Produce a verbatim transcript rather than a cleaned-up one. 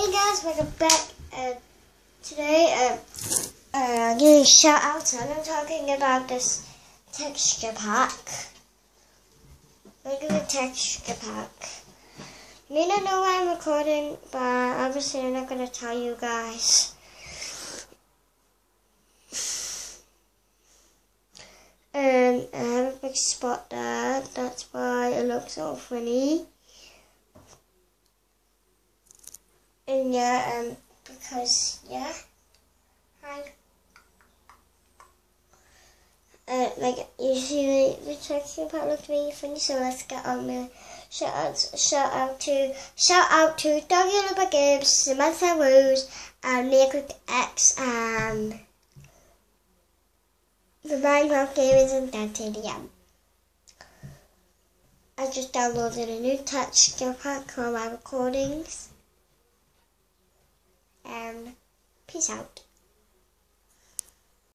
Hey guys, welcome back. Uh, today, uh, uh, I'm giving a shout out and I'm talking about this texture pack. Look at the texture pack. You may not know why I'm recording, but obviously I'm not going to tell you guys. And I have a big spot there, that's why it looks all funny. And yeah, um, because, yeah, hi. Uh, like, you see the, the texture part looked really funny, so let's get on with shout out, shout out to, shout out to Doggy Lubba Gibbs, Samantha Rose, and Nick X, and the Minecraft Gamers and Dante Liam. I just downloaded a new texture pack for my recordings. Um, peace out.